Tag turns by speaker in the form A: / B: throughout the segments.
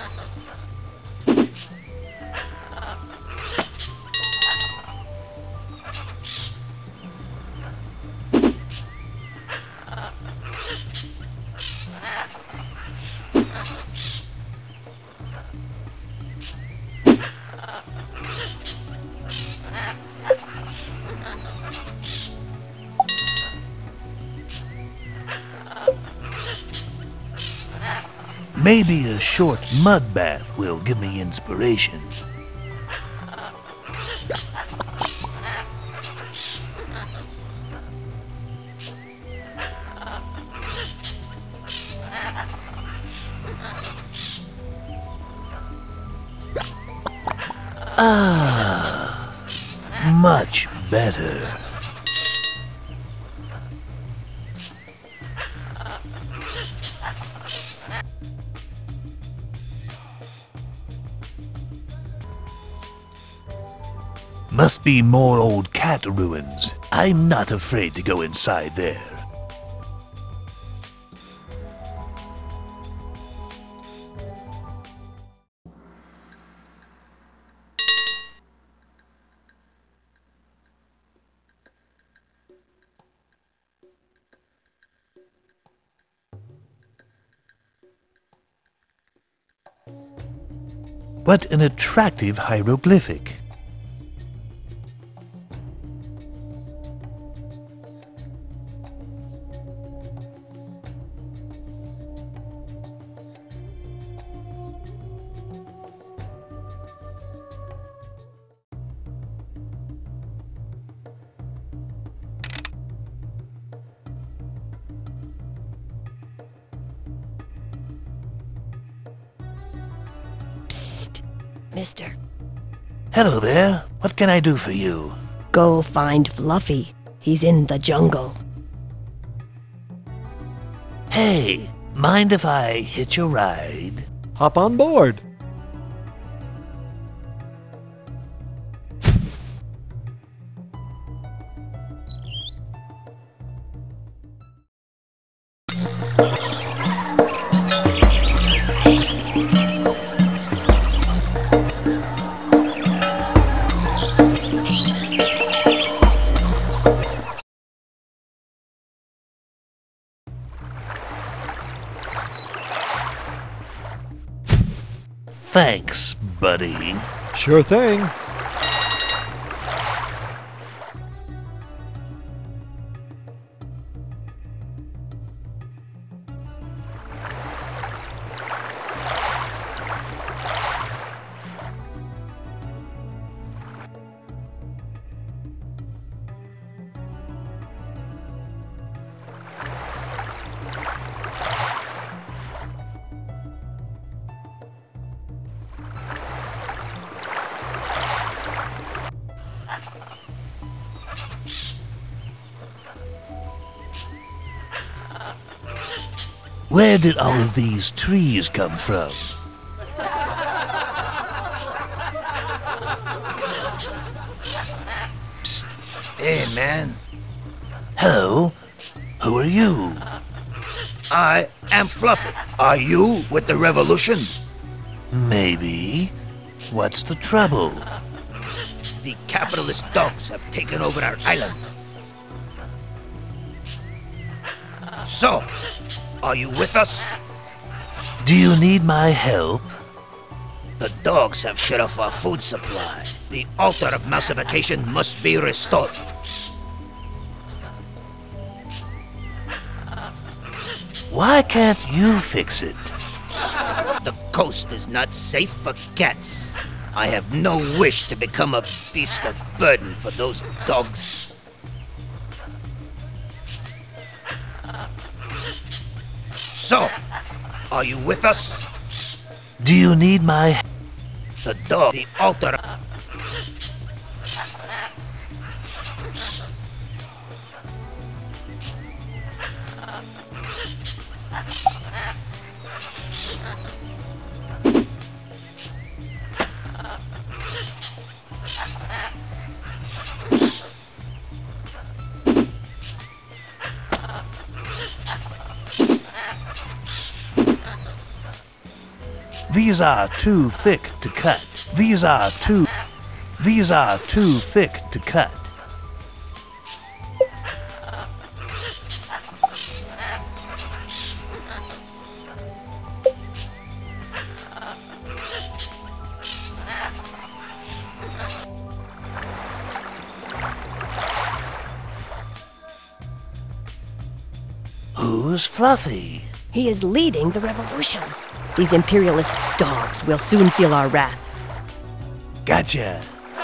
A: Maybe a short mud bath will give me inspiration. Ah, much better. Must be more old cat ruins. I'm not afraid to go inside there. What an attractive hieroglyphic.
B: Psst, mister.
A: Hello there. What can I do for you?
B: Go find Fluffy. He's in the jungle.
A: Hey, mind if I hitch a ride?
C: Hop on board.
A: Thanks, buddy.
C: Sure thing.
A: Where did all of these trees come from?
D: Psst. Hey, man.
A: Hello? Who are you?
D: I am Fluffy. Are you with the revolution?
A: Maybe. What's the trouble?
D: The capitalist dogs have taken over our island. So, are you with us?
A: Do you need my help?
D: The dogs have shut off our food supply. The altar of massification must be restored.
A: Why can't you fix it?
D: The coast is not safe for cats. I have no wish to become a beast of burden for those dogs. So, are you with us?
A: Do you need my...
D: The dog, the altar...
A: These are too thick to cut. These are too thick to cut. Who's Fluffy?
B: He is leading the revolution. These imperialist dogs will soon feel our wrath.
A: Gotcha.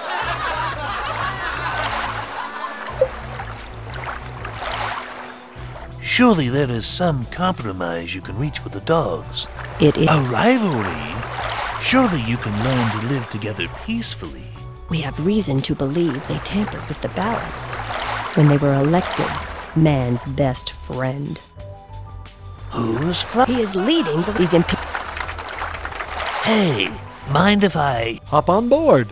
A: Surely there is some compromise you can reach with the dogs.
B: It is.
A: A rivalry? Surely you can learn to live together peacefully.
B: We have reason to believe they tampered with the ballots when they were elected man's best friend.
A: Who's Fluffy?
B: He is leading these
A: Hey, mind if I...
C: Hop on board.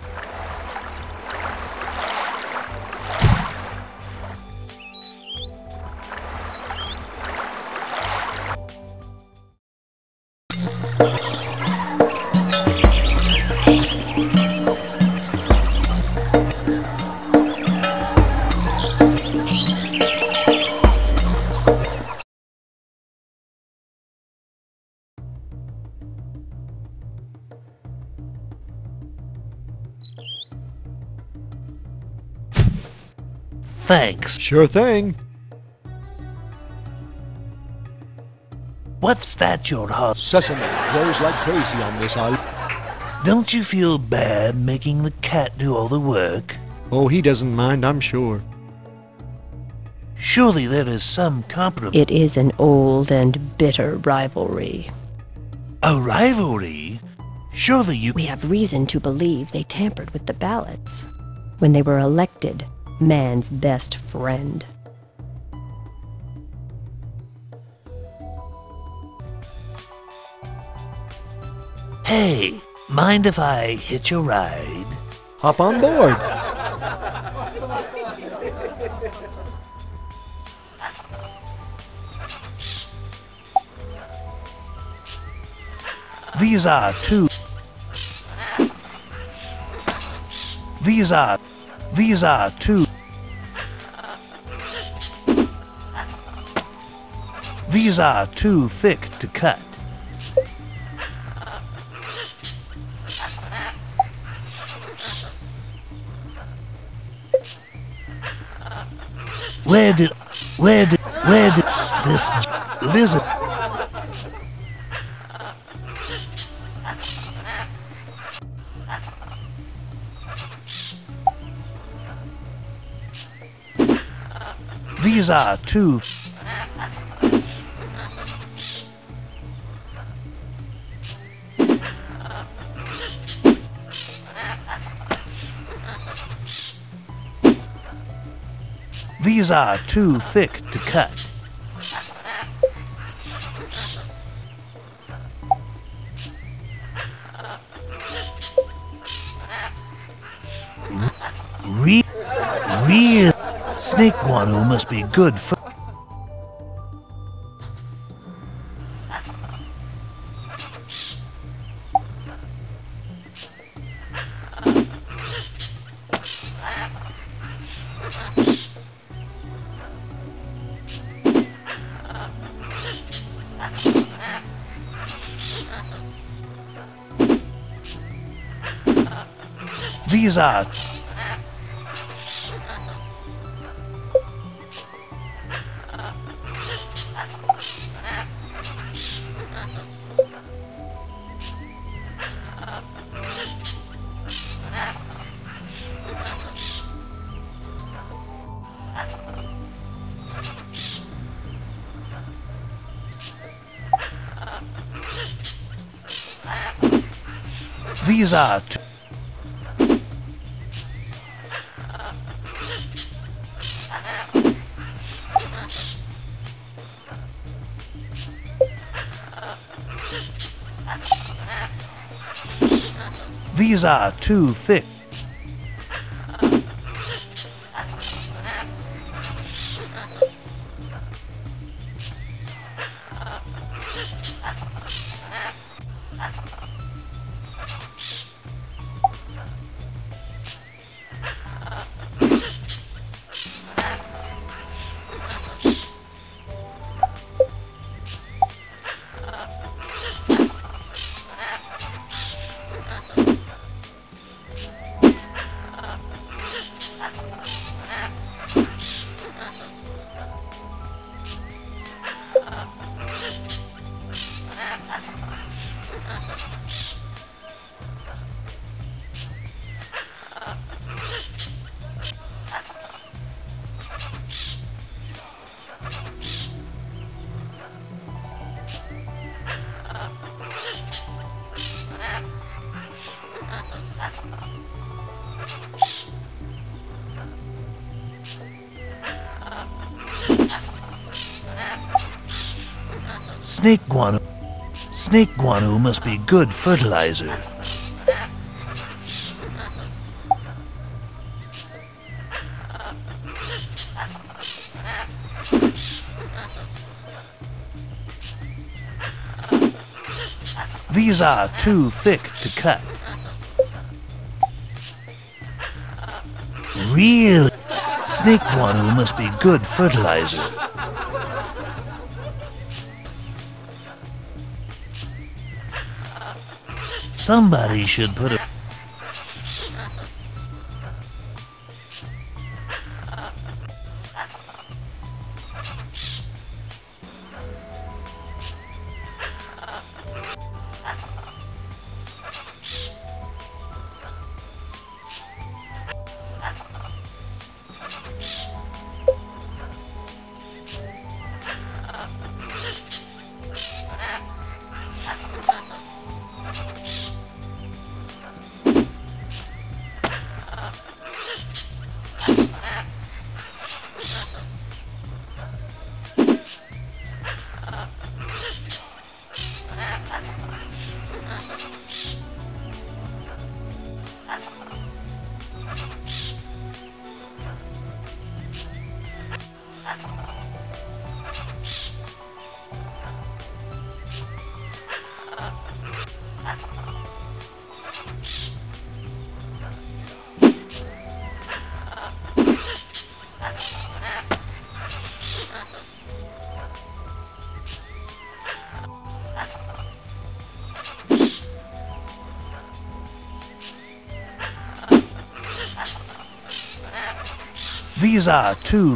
A: Thanks.
C: Sure thing.
A: What's that your heart?
C: Sesame grows like crazy on this island.
A: Don't you feel bad making the cat do all the work?
C: Oh, he doesn't mind, I'm sure.
A: Surely there is some compromise.
B: It is an old and bitter rivalry.
A: A rivalry? Surely you...
B: We have reason to believe they tampered with the ballots when they were elected man's best friend.
A: Hey, mind if I hitch a ride?
C: Hop on board.
A: These are too... These are too... These are too thick to cut. Where did this lizard... These are too... These are too thick to cut. Real snake guano must be good for... These are... These are... These are too thick. Snake guano must be good fertilizer. These are too thick to cut. Real snake guano must be good fertilizer. Somebody should put a... These are too...